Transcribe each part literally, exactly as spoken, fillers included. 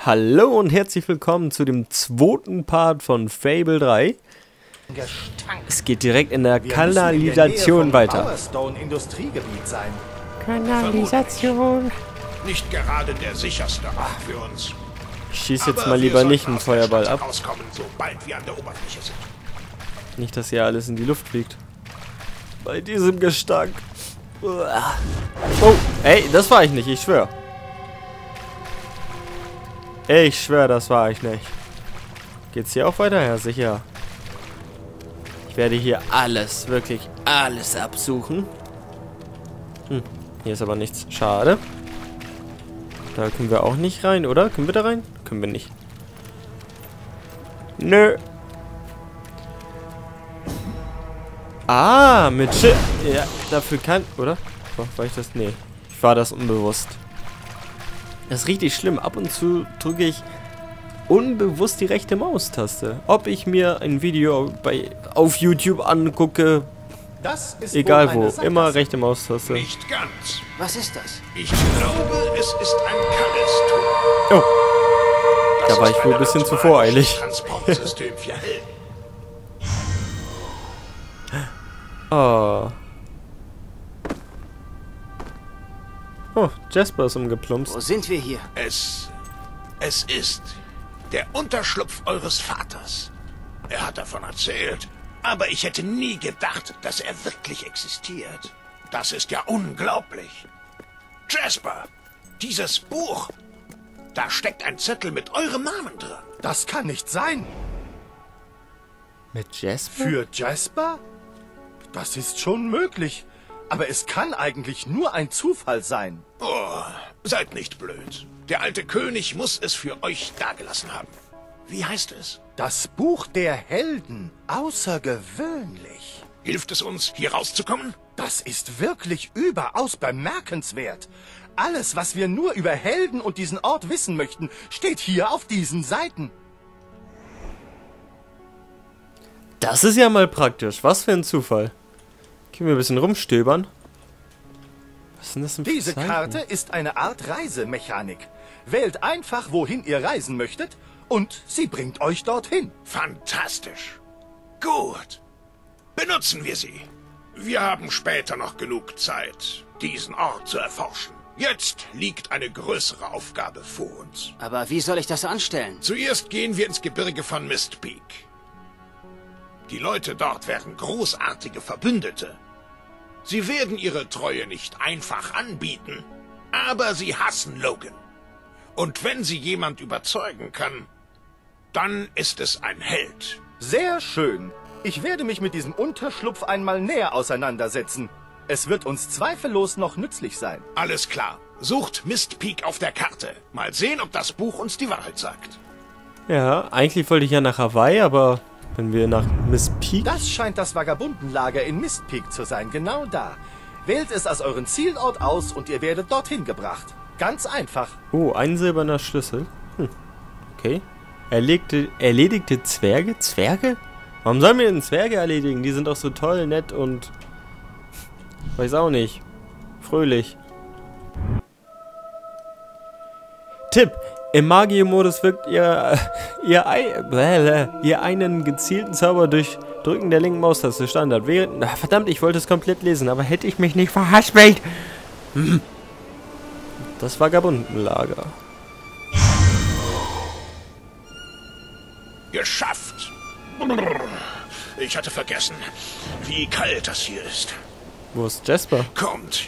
Hallo und herzlich willkommen zu dem zweiten Part von Fable drei. Gestank. Es geht direkt in der Wir Kanalisation in der Nähe vom weiter. Powerstone Industriegebiet sein. Kanalisation. Nicht gerade der sicherste Ort für uns. Ich schieß jetzt Aber mal wir lieber sollten nicht einen aus der Feuerball Stadt ab. Rauskommen, sobald wir an der Oberfläche sind. Nicht, dass hier alles in die Luft fliegt. Bei diesem Gestank. Uah. Oh, ey, das war ich nicht, ich schwör. Ich schwör, das war ich nicht. Geht's hier auch weiter? Ja, sicher. Ich werde hier alles, wirklich alles absuchen. Hm, hier ist aber nichts. Schade. Da können wir auch nicht rein, oder? Können wir da rein? Können wir nicht. Nö. Ah, mit Schiff. Ja, dafür kann... Oder? War, war ich das? Nee. Ich war das unbewusst. Das ist richtig schlimm. Ab und zu drücke ich unbewusst die rechte Maustaste. Ob ich mir ein Video bei, auf YouTube angucke, Das ist egal wohl wo, eine Sackgasse. immer rechte Maustaste. Nicht ganz. Was ist das? Ich glaube, es ist ein Callisto. Oh, Das da war ist ich wohl ein eine bisschen zu Art voreilig. Transportsystem für Helden. Oh. Oh, Jasper ist umgeplumpst. Wo sind wir hier? Es... Es ist der Unterschlupf eures Vaters. Er hat davon erzählt. Aber ich hätte nie gedacht, dass er wirklich existiert. Das ist ja unglaublich. Jasper, dieses Buch. Da steckt ein Zettel mit eurem Namen drin. Das kann nicht sein. Mit Jasper? Für Jasper? Das ist schon möglich. Aber es kann eigentlich nur ein Zufall sein. Oh, seid nicht blöd. Der alte König muss es für euch dagelassen haben. Wie heißt es? Das Buch der Helden. Außergewöhnlich. Hilft es uns, hier rauszukommen? Das ist wirklich überaus bemerkenswert. Alles, was wir nur über Helden und diesen Ort wissen möchten, steht hier auf diesen Seiten. Das ist ja mal praktisch. Was für ein Zufall. Können wir ein bisschen rumstöbern? Was sind das denn für Diese Zeichen? Karte ist eine Art Reisemechanik. Wählt einfach, wohin ihr reisen möchtet, und sie bringt euch dorthin. Fantastisch. Gut. Benutzen wir sie. Wir haben später noch genug Zeit, diesen Ort zu erforschen. Jetzt liegt eine größere Aufgabe vor uns. Aber wie soll ich das anstellen? Zuerst gehen wir ins Gebirge von Mist Peak. Die Leute dort wären großartige Verbündete. Sie werden ihre Treue nicht einfach anbieten, aber sie hassen Logan. Und wenn sie jemand überzeugen kann, dann ist es ein Held. Sehr schön. Ich werde mich mit diesem Unterschlupf einmal näher auseinandersetzen. Es wird uns zweifellos noch nützlich sein. Alles klar. Sucht Mist Peak auf der Karte. Mal sehen, ob das Buch uns die Wahrheit sagt. Ja, eigentlich wollte ich ja nach Hawaii, aber wenn wir nach Miss Peak... Das scheint das Vagabundenlager in Mist Peak zu sein, genau da. Wählt es als euren Zielort aus und ihr werdet dorthin gebracht. Ganz einfach. Oh, ein silberner Schlüssel. Hm. Okay. Erlegte, erledigte Zwerge? Zwerge? Warum sollen wir denn Zwerge erledigen? Die sind doch so toll, nett und... Weiß auch nicht. Fröhlich. Tipp. Im Magier-Modus wirkt ihr, ihr, ihr, ihr einen gezielten Zauber durch Drücken der linken Maustaste Standard. Während, ach, verdammt, ich wollte es komplett lesen, aber hätte ich mich nicht verhaspelt. Hm. Das Vagabundenlager. Geschafft. Ich hatte vergessen, wie kalt das hier ist. Wo ist Jasper? Kommt.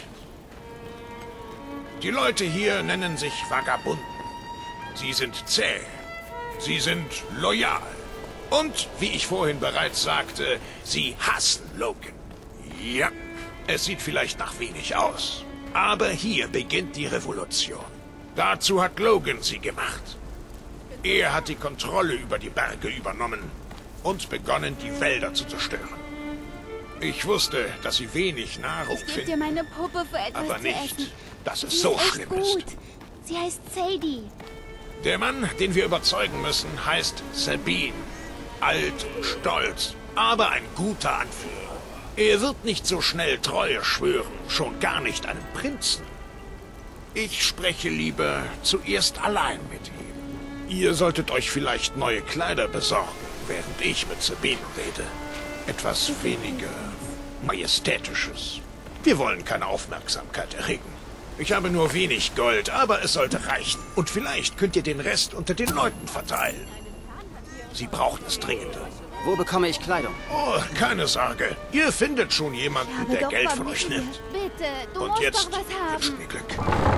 Die Leute hier nennen sich Vagabunden. Sie sind zäh. Sie sind loyal. Und, wie ich vorhin bereits sagte, sie hassen Logan. Ja, es sieht vielleicht nach wenig aus. Aber hier beginnt die Revolution. Dazu hat Logan sie gemacht. Er hat die Kontrolle über die Berge übernommen und begonnen, die Wälder zu zerstören. Ich wusste, dass sie wenig Nahrung Ich gebe dir finden, meine Puppe für etwas aber zu nicht, essen. dass es Sie so ist echt schlimm gut. ist. Sie heißt Sadie. Der Mann, den wir überzeugen müssen, heißt Sabine. Alt, stolz, aber ein guter Anführer. Er wird nicht so schnell Treue schwören, schon gar nicht einem Prinzen. Ich spreche lieber zuerst allein mit ihm. Ihr solltet euch vielleicht neue Kleider besorgen, während ich mit Sabine rede. Etwas weniger Majestätisches. Wir wollen keine Aufmerksamkeit erregen. Ich habe nur wenig Gold, aber es sollte reichen. Und vielleicht könnt ihr den Rest unter den Leuten verteilen. Sie brauchen es dringender. Wo bekomme ich Kleidung? Oh, keine Sorge. Ihr findet schon jemanden, Aber der doch Geld mal von euch bitte. nimmt. Bitte, du Und musst jetzt doch was wünschen haben. wir Glück.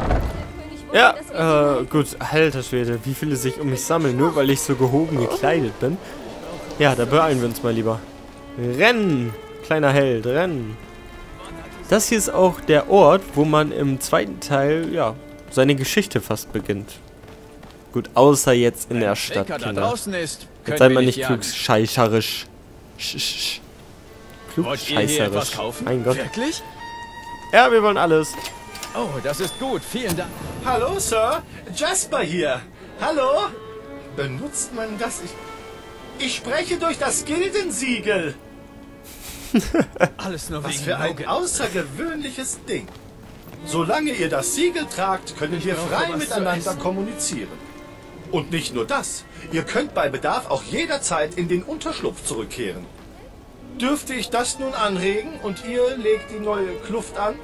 Ja, äh, gut. Alter Schwede, wie viele sich um mich sammeln, nur weil ich so gehoben gekleidet bin. Ja, da beeilen wir uns mal lieber. Rennen! Kleiner Held, rennen! Das hier ist auch der Ort, wo man im zweiten Teil, ja, seine Geschichte fast beginnt. Gut, außer jetzt in der Stadt, Bäcker da Kinder. draußen ist, Jetzt können seid wir mal nicht nicht jagen. klugscheißerisch. Sch, sch, sch. Wollt ihr hier etwas Klugscheißerisch. kaufen? Mein Gott. Wirklich? Ja, wir wollen alles. Oh, das ist gut. Vielen Dank. Hallo, Sir. Jasper hier. Hallo? Benutzt man das? Ich, ich spreche durch das Gildensiegel. Alles nur Was wegen für ein Logan. außergewöhnliches Ding. Solange ihr das Siegel tragt, können wir brauche frei was zu miteinander essen. kommunizieren. Und nicht nur das. Ihr könnt bei Bedarf auch jederzeit in den Unterschlupf zurückkehren. Dürfte ich das nun anregen und ihr legt die neue Kluft an?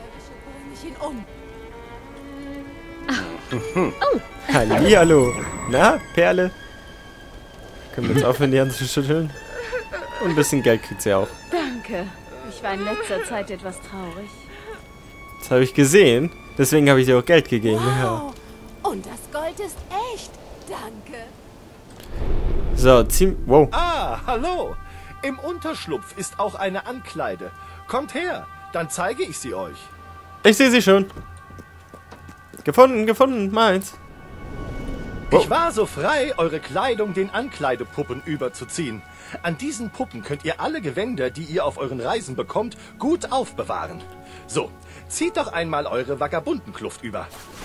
Hallihallo. Na, Perle? Können wir jetzt aufhören, die Hand zu schütteln? Und ein bisschen Geld kriegt sie auch. Danke. Ich war in letzter Zeit etwas traurig. Das habe ich gesehen. Deswegen habe ich dir auch Geld gegeben. Ja. Und das Gold ist echt. Danke. So, zieh... Wow. Ah, hallo. Im Unterschlupf ist auch eine Ankleide. Kommt her, dann zeige ich sie euch. Ich sehe sie schon. Gefunden, gefunden. Meins. Ich war so frei, eure Kleidung den Ankleidepuppen überzuziehen. An diesen Puppen könnt ihr alle Gewänder, die ihr auf euren Reisen bekommt, gut aufbewahren. So, zieht doch einmal eure Vagabundenkluft über.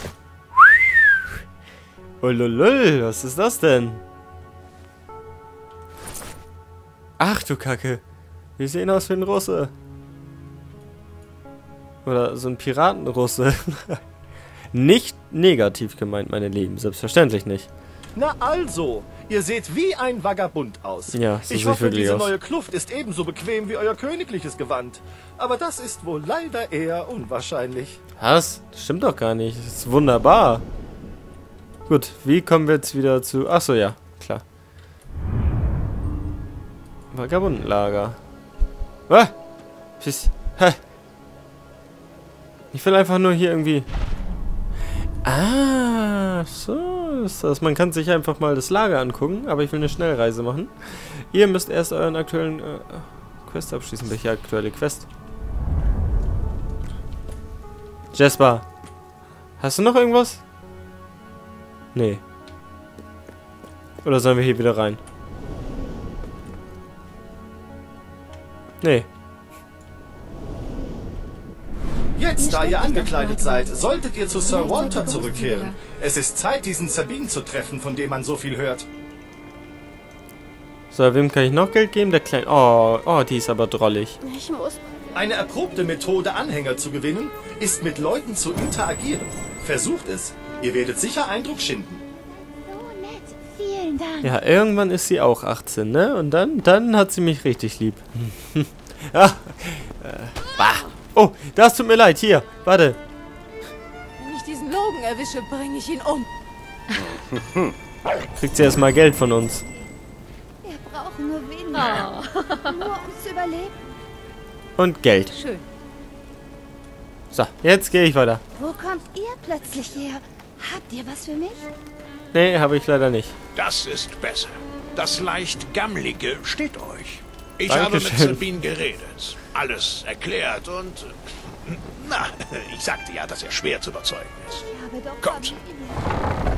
Ululul, was ist das denn? Ach du Kacke. Wir sehen aus wie ein Russe. Oder so ein Piratenrusse. Nicht negativ gemeint, meine Lieben. Selbstverständlich nicht. Na also, ihr seht wie ein Vagabund aus. Ja, so ich sehe ich hoffe, wirklich diese aus. neue Kluft ist ebenso bequem wie euer königliches Gewand. Aber das ist wohl leider eher unwahrscheinlich. Was? Das stimmt doch gar nicht. Das ist wunderbar. Gut, wie kommen wir jetzt wieder zu... Achso, ja, klar. Vagabundenlager. Was? Tschüss. Hä? Ich will einfach nur hier irgendwie... Ah, so ist das. Man kann sich einfach mal das Lager angucken, aber ich will eine Schnellreise machen. Ihr müsst erst euren aktuellen äh, Quest abschließen. Welche aktuelle Quest? Jasper, hast du noch irgendwas? Nee. Oder sollen wir hier wieder rein? Nee. Jetzt, da ihr angekleidet seid, solltet ihr zu Sir Walter zurückkehren. Es ist Zeit, diesen Sabine zu treffen, von dem man so viel hört. So, wem kann ich noch Geld geben? Der Kleine. Oh, oh, die ist aber drollig. Ich muss. Eine erprobte Methode, Anhänger zu gewinnen, ist mit Leuten zu interagieren. Versucht es. Ihr werdet sicher Eindruck schinden. So nett. Vielen Dank. Ja, irgendwann ist sie auch achtzehn, ne? Und dann, dann hat sie mich richtig lieb. ah, äh, bah. Oh, das tut mir leid. Hier, warte. Wenn ich diesen Logan erwische, bringe ich ihn um. Kriegt sie erstmal Geld von uns. Wir brauchen nur weniger. Nur um zu überleben. Und Geld. Schön. So, jetzt gehe ich weiter. Wo kommt ihr plötzlich her? Habt ihr was für mich? Nee, habe ich leider nicht. Das ist besser. Das leicht Gammlige steht euch. Ich Dankeschön. habe mit Sabine geredet, alles erklärt und... äh, Na, ich sagte ja, dass er schwer zu überzeugen ist. Ich habe doch Kommt. Familie.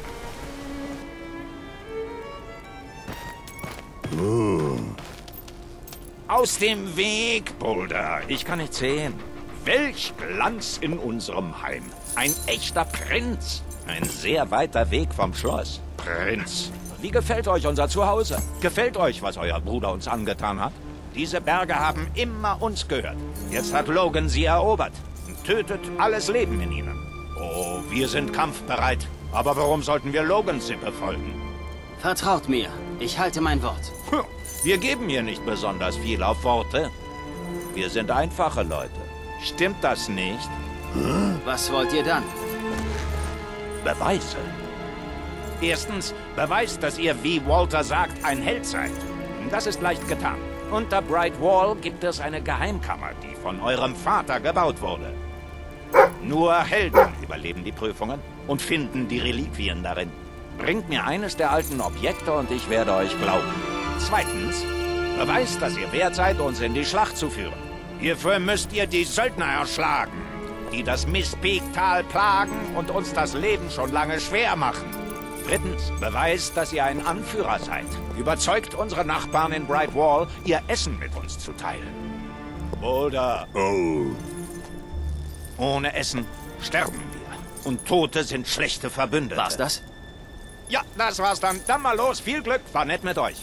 Aus dem Weg, Boulder. Ich kann nicht sehen. Welch Glanz in unserem Heim. Ein echter Prinz. Ein sehr weiter Weg vom Schloss. Prinz. Wie gefällt euch unser Zuhause? Gefällt euch, was euer Bruder uns angetan hat? Diese Berge haben immer uns gehört. Jetzt hat Logan sie erobert und tötet alles Leben in ihnen. Oh, wir sind kampfbereit. Aber warum sollten wir Logans Sippe folgen? Vertraut mir, ich halte mein Wort. Wir geben hier nicht besonders viel auf Worte. Wir sind einfache Leute. Stimmt das nicht? Was wollt ihr dann? Beweise. Erstens, beweist, dass ihr, wie Walter sagt, ein Held seid. Das ist leicht getan. Unter Bright Wall gibt es eine Geheimkammer, die von eurem Vater gebaut wurde. Nur Helden überleben die Prüfungen und finden die Reliquien darin. Bringt mir eines der alten Objekte und ich werde euch glauben. Zweitens, beweist, dass ihr wert seid, uns in die Schlacht zu führen. Hierfür müsst ihr die Söldner erschlagen, die das Mistpeak-Tal plagen und uns das Leben schon lange schwer machen. Drittens, beweist, dass ihr ein Anführer seid. Überzeugt unsere Nachbarn in Bright Wall, ihr Essen mit uns zu teilen. Oder... Oh. Ohne Essen sterben wir. Und Tote sind schlechte Verbündete. War's das? Ja, das war's dann. Dann mal los. Viel Glück. War nett mit euch.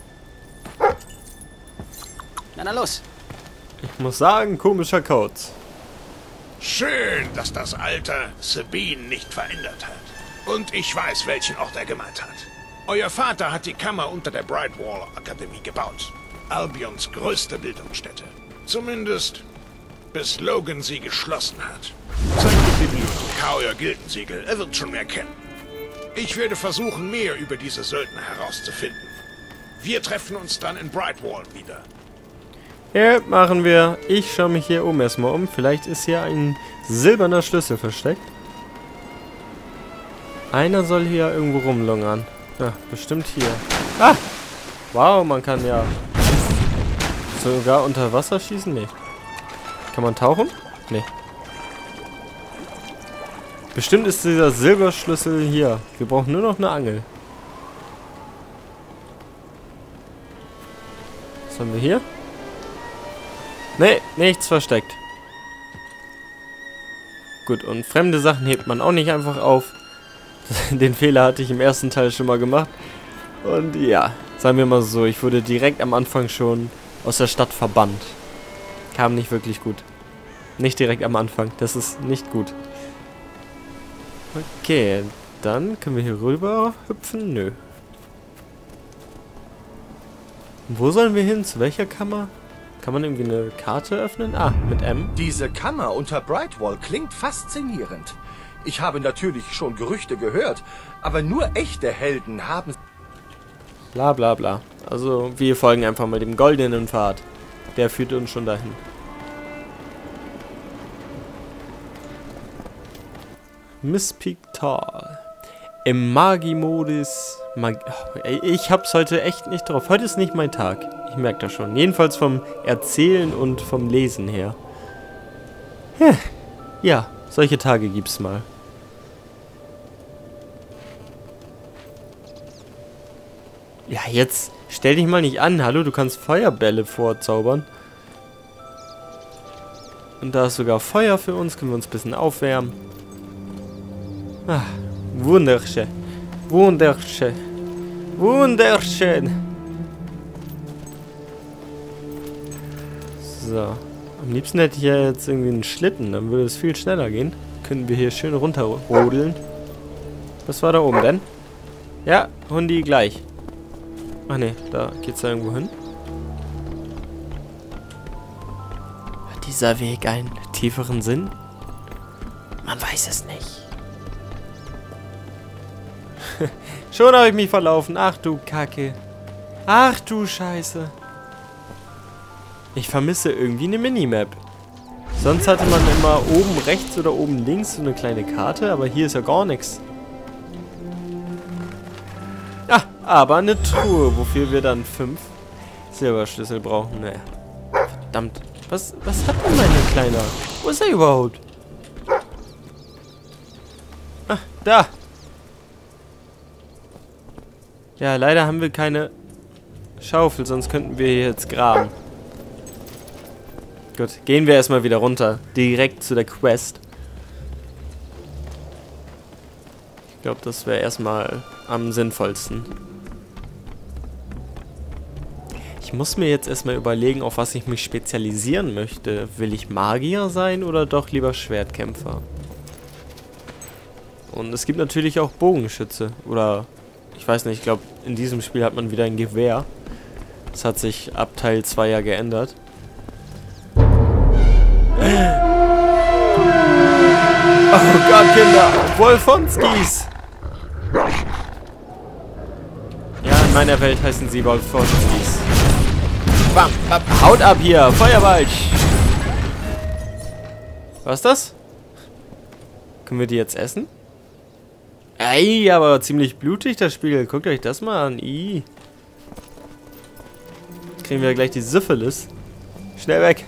Na, na los. Ich muss sagen, komischer Code. Schön, dass das Alter Sabine nicht verändert hat. Und ich weiß, welchen Ort er gemeint hat. Euer Vater hat die Kammer unter der Brightwall Akademie gebaut. Albions größte Bildungsstätte. Zumindest bis Logan sie geschlossen hat. Sein Bibliothekar, euer Gildensiegel, er wird schon mehr kennen. Ich werde versuchen, mehr über diese Söldner herauszufinden. Wir treffen uns dann in Brightwall wieder. Ja, machen wir. Ich schaue mich hier oben erstmal um. Vielleicht ist hier ein silberner Schlüssel versteckt. Einer soll hier irgendwo rumlungern. Ja, bestimmt hier. Ah! Wow, man kann ja sogar unter Wasser schießen? Nee. Kann man tauchen? Nee. Bestimmt ist dieser Silberschlüssel hier. Wir brauchen nur noch eine Angel. Was haben wir hier? Nee, nichts versteckt. Gut, und fremde Sachen hebt man auch nicht einfach auf. Den Fehler hatte ich im ersten Teil schon mal gemacht. Und ja, sagen wir mal so, ich wurde direkt am Anfang schon aus der Stadt verbannt. Kam nicht wirklich gut. Nicht direkt am Anfang, das ist nicht gut. Okay, dann können wir hier rüber hüpfen? Nö. Wo sollen wir hin? Zu welcher Kammer? Kann man irgendwie eine Karte öffnen? Ah, mit M. Diese Kammer unter Brightwall klingt faszinierend. Ich habe natürlich schon Gerüchte gehört, aber nur echte Helden haben... Bla bla bla. Also, wir folgen einfach mal dem goldenen Pfad. Der führt uns schon dahin. Mistpeak Tal. Im Magi-Modus. Mag oh, ich hab's heute echt nicht drauf. Heute ist nicht mein Tag. Ich merke das schon. Jedenfalls vom Erzählen und vom Lesen her. Ja, solche Tage gibt's mal. Ja, jetzt stell dich mal nicht an. Hallo, du kannst Feuerbälle vorzaubern. Und da ist sogar Feuer für uns. Können wir uns ein bisschen aufwärmen. Ah, wunderschön. Wunderschön. Wunderschön. So. Am liebsten hätte ich ja jetzt irgendwie einen Schlitten. Dann würde es viel schneller gehen. Können wir hier schön runterrodeln. Was war da oben denn? Ja, Hundi gleich. Ach ne, da geht's da irgendwo hin. Hat dieser Weg einen tieferen Sinn? Man weiß es nicht. Schon habe ich mich verlaufen. Ach du Kacke. Ach du Scheiße. Ich vermisse irgendwie eine Minimap. Sonst hatte man immer oben rechts oder oben links so eine kleine Karte, aber hier ist ja gar nichts. Ah, aber eine Truhe, wofür wir dann fünf Silberschlüssel brauchen. Naja. Verdammt. Was, was hat denn mein Kleiner? Wo ist er überhaupt? Ah, da. Ja, leider haben wir keine Schaufel, sonst könnten wir hier jetzt graben. Gut, gehen wir erstmal wieder runter. Direkt zu der Quest. Ich glaube, das wäre erstmal am sinnvollsten. Ich muss mir jetzt erstmal überlegen, auf was ich mich spezialisieren möchte. Will ich Magier sein oder doch lieber Schwertkämpfer? Und es gibt natürlich auch Bogenschütze. Oder, ich weiß nicht, ich glaube, in diesem Spiel hat man wieder ein Gewehr. Das hat sich ab Teil zwei ja geändert. Oh Gott, Kinder! Wolfonskis! Ja, in meiner Welt heißen sie Wolfonskis. Bam, bam, haut ab hier! Feuerball! Was ist das? Können wir die jetzt essen? Ey, aber ziemlich blutig das Spiel. Guckt euch das mal an. I. Kriegen wir gleich die Syphilis. Schnell weg.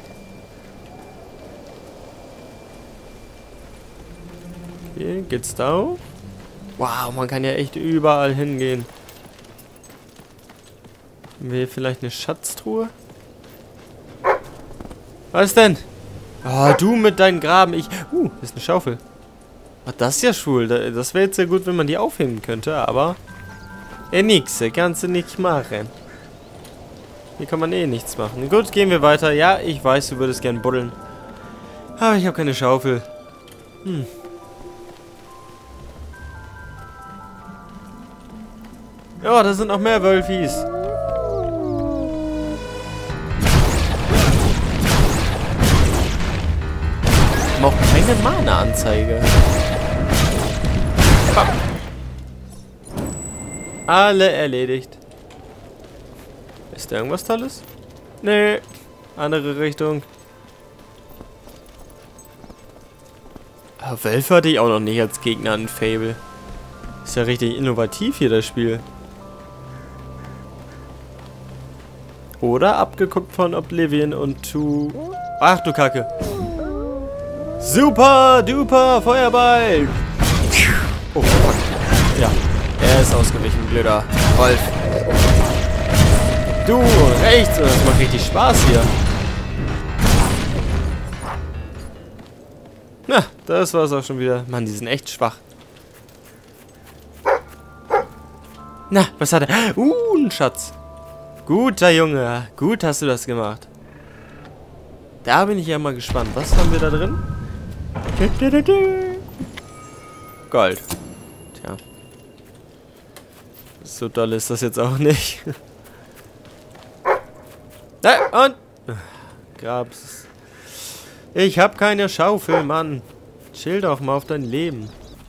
Hier geht's da hoch. Wow, man kann ja echt überall hingehen. Haben wir hier vielleicht eine Schatztruhe? Was denn? Oh, du mit deinen Graben. Ich. Uh, das ist eine Schaufel. Ach, das ist ja schwul. Das wäre jetzt sehr gut, wenn man die aufheben könnte, aber. Eh, nix. Kannst du nicht machen. Hier kann man eh nichts machen. Gut, gehen wir weiter. Ja, ich weiß, du würdest gern buddeln. Aber ich habe keine Schaufel. Hm. Ja, da sind noch mehr Wölfis. Auch keine Mana-Anzeige. Alle erledigt. Ist da irgendwas Tolles? Nee. Andere Richtung. Aber Wölfe hatte ich auch noch nicht als Gegner in Fable. Ist ja richtig innovativ hier das Spiel. Oder abgeguckt von Oblivion und to... Ach du Kacke. Super duper Feuerball. Oh fuck. Ja, er ist ausgewichen, blöder Wolf. Du, rechts. Das macht richtig Spaß hier. Na, das war's auch schon wieder. Mann, die sind echt schwach. Na, was hat er? Uh, ein Schatz. Guter Junge. Gut hast du das gemacht. Da bin ich ja mal gespannt. Was haben wir da drin? Gold. Tja. So doll ist das jetzt auch nicht. Da, und... Grab's. Ich hab keine Schaufel, Mann. Chill doch mal auf dein Leben.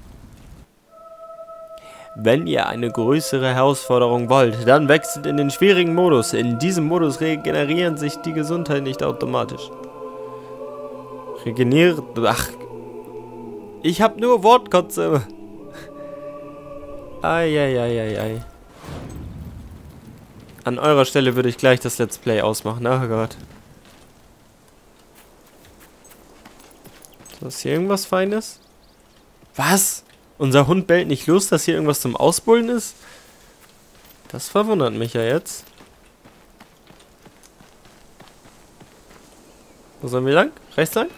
Wenn ihr eine größere Herausforderung wollt, dann wechselt in den schwierigen Modus. In diesem Modus regenerieren sich die Gesundheit nicht automatisch. Regeneriert... Ach... Ich hab nur Wortkotze. Eieieiei. An eurer Stelle würde ich gleich das Let's Play ausmachen. Oh Gott. Ist hier irgendwas Feines? Was? Unser Hund bellt nicht los, dass hier irgendwas zum Ausbullen ist? Das verwundert mich ja jetzt. Wo sollen wir lang? Rechts lang?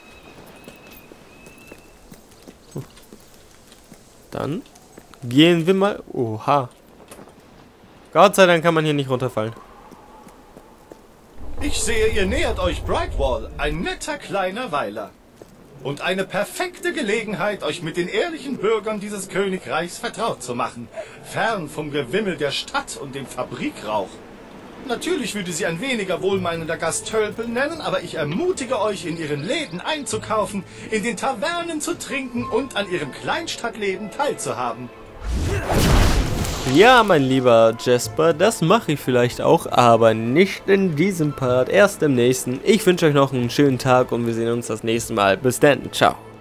Dann gehen wir mal... Oha. Gott sei Dank kann man hier nicht runterfallen. Ich sehe, ihr nähert euch Brightwall, ein netter kleiner Weiler. Und eine perfekte Gelegenheit, euch mit den ehrlichen Bürgern dieses Königreichs vertraut zu machen. Fern vom Gewimmel der Stadt und dem Fabrikrauch. Natürlich würde sie ein weniger wohlmeinender Gast Tölpel nennen, aber ich ermutige euch, in ihren Läden einzukaufen, in den Tavernen zu trinken und an ihrem Kleinstadtleben teilzuhaben. Ja, mein lieber Jasper, das mache ich vielleicht auch, aber nicht in diesem Part, erst im nächsten. Ich wünsche euch noch einen schönen Tag und wir sehen uns das nächste Mal. Bis dann, ciao.